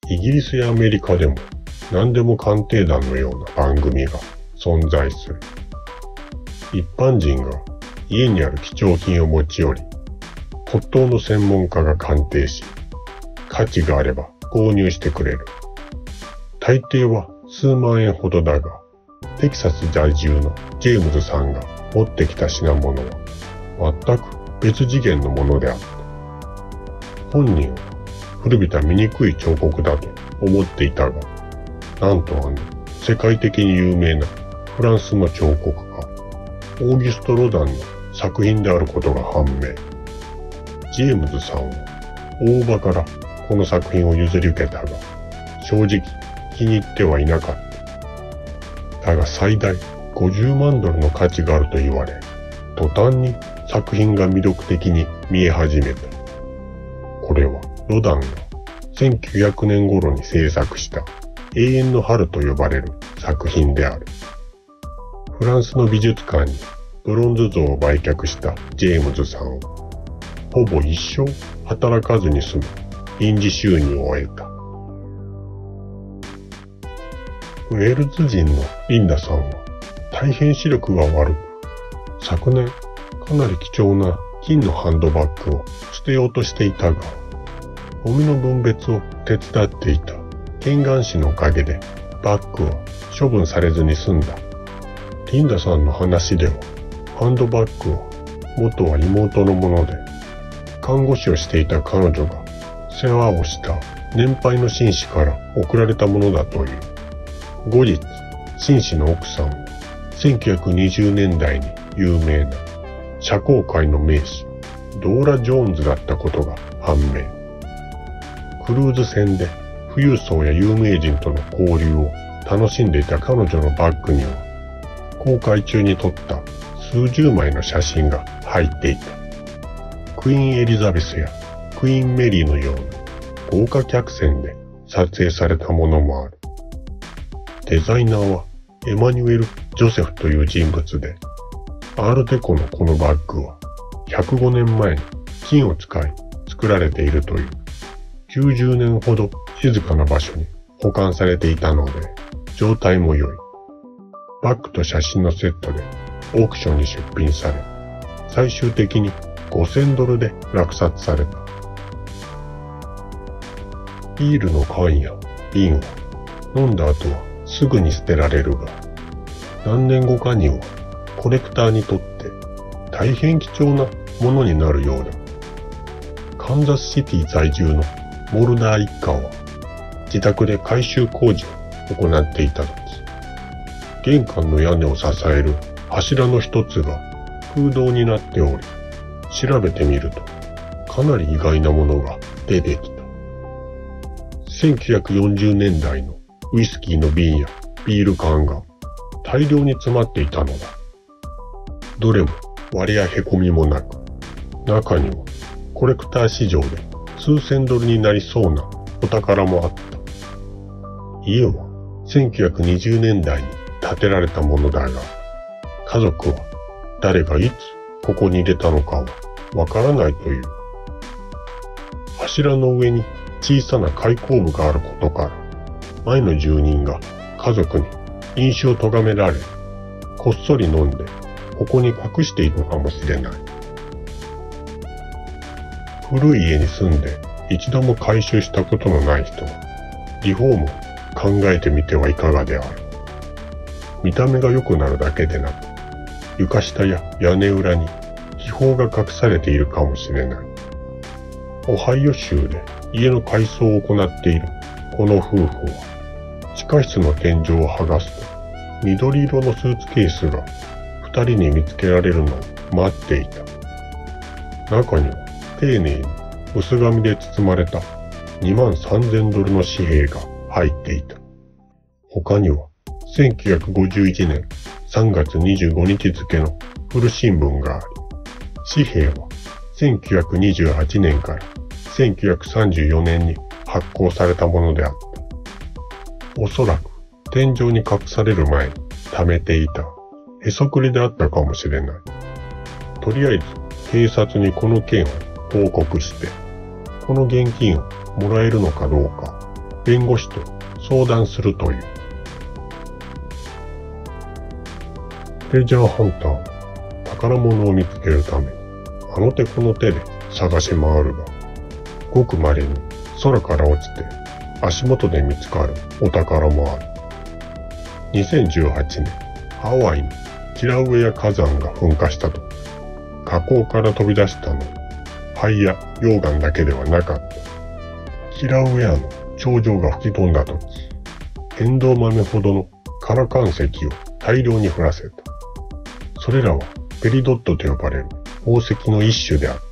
イギリスやアメリカでも何でも鑑定団のような番組が存在する。一般人が家にある貴重品を持ち寄り、骨董の専門家が鑑定し、価値があれば購入してくれる。大抵は数万円ほどだが、テキサス在住のジェームズさんが持ってきた品物は全く別次元のものであった。本人は古びた醜い彫刻だと思っていたが、なんと世界的に有名なフランスの彫刻家、オーギュスト・ロダンの作品であることが判明。ジェームズさんは大場からこの作品を譲り受けたが、正直気に入ってはいなかった。だが最大50万ドルの価値があると言われ、途端に作品が魅力的に見え始めた。これはロダンが1900年頃に制作した永遠の春と呼ばれる作品である。フランスの美術館にブロンズ像を売却したジェームズさんは、ほぼ一生働かずに済む臨時収入を得た。ウェールズ人のリンダさんは大変視力が悪く、昨年かなり貴重な金のハンドバッグを捨てようとしていたが、ゴミの分別を手伝っていたケンガン氏のおかげでバッグは処分されずに済んだ。リンダさんの話では、ハンドバッグは元は妹のもので、看護師をしていた彼女が世話をした年配の紳士から贈られたものだという。後日、紳士の奥さんは1920年代に有名な社交界の名士ドーラ・ジョーンズだったことが判明。クルーズ船で富裕層や有名人との交流を楽しんでいた彼女のバッグには、航海中に撮った数十枚の写真が入っていた。クイーンエリザベスやクイーンメリーのような豪華客船で撮影されたものもある。デザイナーはエマニュエル・ジョセフという人物で、アールデコのこのバッグは105年前に金を使い作られているという。90年ほど静かな場所に保管されていたので、状態も良い。バッグと写真のセットでオークションに出品され、最終的に5000ドルで落札された。ビールの缶や瓶は飲んだ後はすぐに捨てられるが、何年後かにはコレクターにとって大変貴重なものになるようだ。カンザスシティ在住のモルダー一家は自宅で改修工事を行っていた時、玄関の屋根を支える柱の一つが空洞になっており、調べてみるとかなり意外なものが出てきた。1940年代のウイスキーの瓶やビール缶が大量に詰まっていたのだ。どれも割れや凹みもなく、中にはコレクター市場で数千ドルになりそうなお宝もあった。家は1920年代に建てられたものだが、家族は誰がいつここに入れたのかはわからないという。柱の上に小さな開口部があることから、前の住人が家族に飲酒を咎められ、こっそり飲んでここに隠しているのかもしれない。古い家に住んで一度も改修したことのない人は、リフォームを考えてみてはいかがである。見た目が良くなるだけでなく、床下や屋根裏に秘宝が隠されているかもしれない。オハイオ州で家の改装を行っているこの夫婦は、地下室の天井を剥がすと、緑色のスーツケースが二人に見つけられるのを待っていた。中には丁寧に薄紙で包まれた23,000ドルの紙幣が入っていた。他には1951年3月25日付の古新聞があり、紙幣は1928年から1934年に発行されたものであった。おそらく天井に隠される前に貯めていたへそくりであったかもしれない。とりあえず警察にこの件を報告して、この現金をもらえるのかどうか弁護士と相談するという。トレジャーハンターは宝物を見つけるため、あの手この手で探し回るが、ごく稀に空から落ちて足元で見つかるお宝もある。2018年、ハワイのキラウエア火山が噴火したとき、火口から飛び出したのは灰や溶岩だけではなかった。キラウエアの頂上が吹き飛んだとき、エンドウ豆ほどの空岩石を大量に降らせた。それらはペリドットと呼ばれる宝石の一種であった。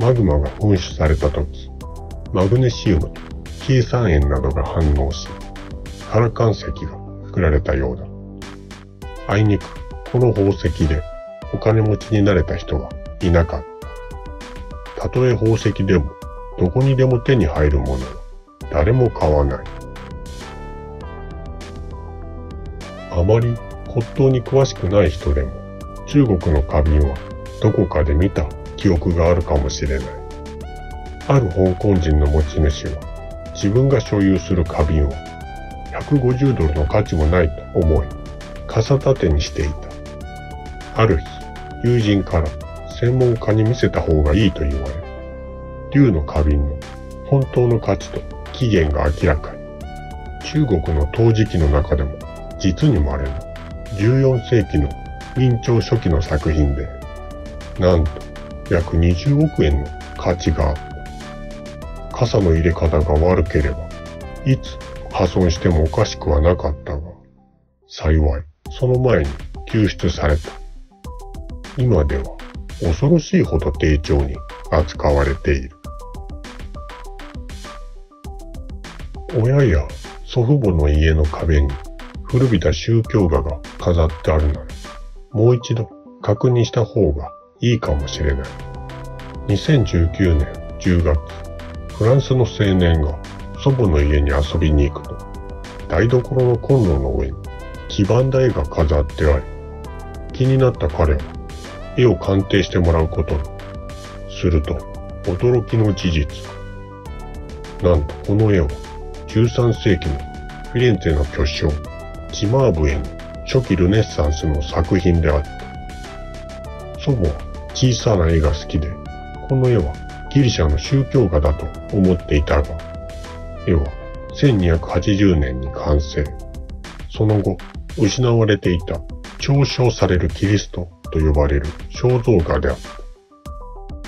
マグマが噴出されたとき、マグネシウムとケイ酸塩などが反応し、空岩石が作られたようだ。あいにくこの宝石でお金持ちになれた人はいなかった。たとえ宝石でもどこにでも手に入るものは誰も買わない。あまり骨董に詳しくない人でも中国の花瓶はどこかで見た記憶があるかもしれない。ある香港人の持ち主は自分が所有する花瓶は150ドルの価値もないと思い傘立てにしていた。ある日、友人から専門家に見せた方がいいと言われ、竜の花瓶の本当の価値と起源が明らかに。中国の陶磁器の中でも実に稀な14世紀の明朝初期の作品で、なんと約20億円の価値があった。傘の入れ方が悪ければ、いつ破損してもおかしくはなかったが、幸いその前に救出された。今では恐ろしいほど丁重に扱われている。親や祖父母の家の壁に古びた宗教画が飾ってあるなら、もう一度確認した方がいいかもしれない。2019年10月、フランスの青年が祖母の家に遊びに行くと、台所のコンロの上に黄ばんだ絵が飾ってあり、気になった彼は絵を鑑定してもらうことに。すると、驚きの事実が。なんとこの絵は13世紀のフィレンツェの巨匠、チマーブエの初期ルネッサンスの作品であった。祖母は小さな絵が好きで、この絵はギリシャの宗教画だと思っていたが、絵は1280年に完成。その後、失われていた嘲笑されるキリストと呼ばれる肖像画であった。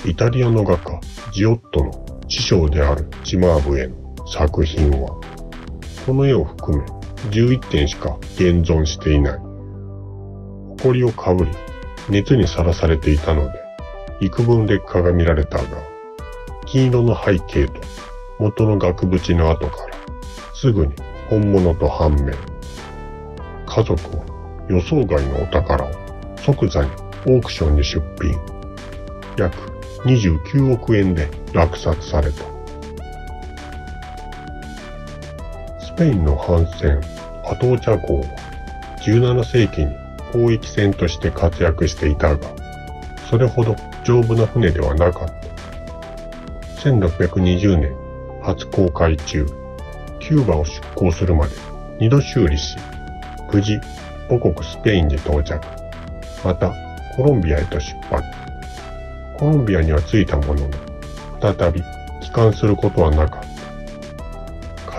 イタリアの画家ジオットの師匠であるチマーブエの作品は、この絵を含め11点しか現存していない。埃をかぶり、熱にさらされていたので、幾分劣化が見られたが、金色の背景と元の額縁の跡から、すぐに本物と判明。家族は予想外のお宝を即座にオークションに出品。約29億円で落札された。スペインの帆船アトーチャ号は17世紀に交易船として活躍していたが、それほど丈夫な船ではなかった。1620年初航海中、キューバを出港するまで2度修理し、無事母国スペインに到着。またコロンビアへと出発。コロンビアには着いたものの、再び帰還することはなかった。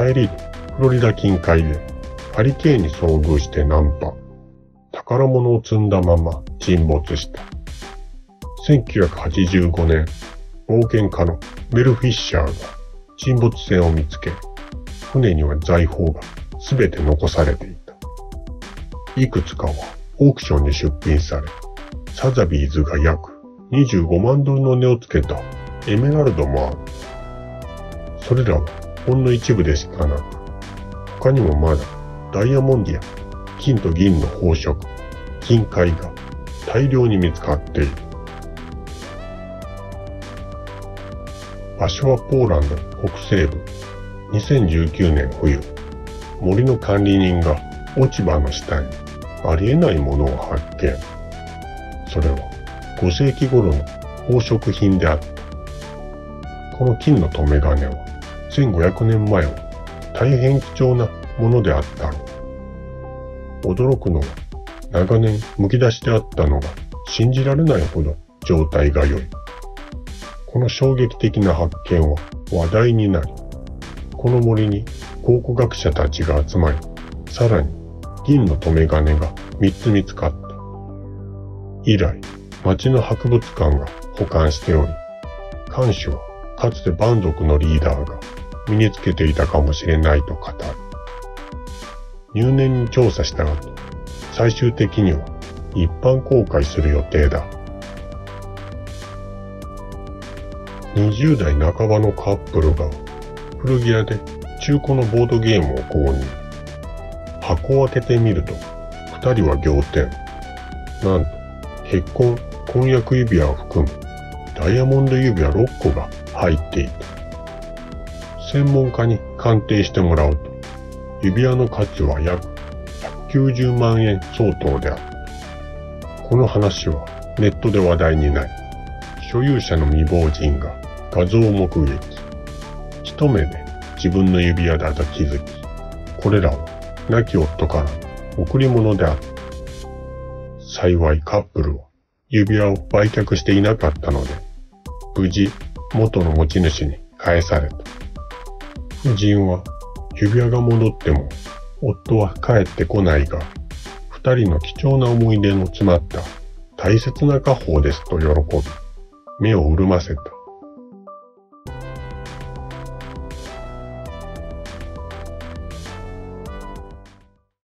帰りにフロリダ近海でハリケーンに遭遇して難破。宝物を積んだまま沈没した。1985年、冒険家のメル・フィッシャーが沈没船を見つけ、船には財宝がすべて残されていた。いくつかはオークションに出品され、サザビーズが約25万ドルの値をつけたエメラルドもある。それらはほんの一部でしかなく、他にもまだダイヤモンドや金と銀の宝飾、金塊が大量に見つかっている。場所はポーランド北西部。2019年冬、森の管理人が落ち葉の下にありえないものを発見。それは5世紀頃の宝飾品であった。この金の留め金は1500年前は大変貴重なものであったろう。驚くのは、長年剥き出してあったのが信じられないほど状態が良い。この衝撃的な発見は話題になり、この森に考古学者たちが集まり、さらに銀の留め金が3つ見つかった。以来、町の博物館が保管しており、館主はかつて蛮族のリーダーが身につけていたかもしれないと語る。入念に調査した後、最終的には一般公開する予定だ。20代半ばのカップルが古着屋で中古のボードゲームを購入。箱を開けてみると、二人は仰天。なんと、結婚、婚約指輪を含むダイヤモンド指輪6個が入っていた。専門家に鑑定してもらうと、指輪の価値は約190万円相当であった。この話はネットで話題になり、所有者の未亡人が画像を目撃。一目で自分の指輪だと気づき、これらは亡き夫から贈り物であった。幸いカップルは指輪を売却していなかったので、無事元の持ち主に返された。夫人は指輪が戻っても夫は帰ってこないが、二人の貴重な思い出の詰まった大切な家宝ですと喜び、目を潤ませた。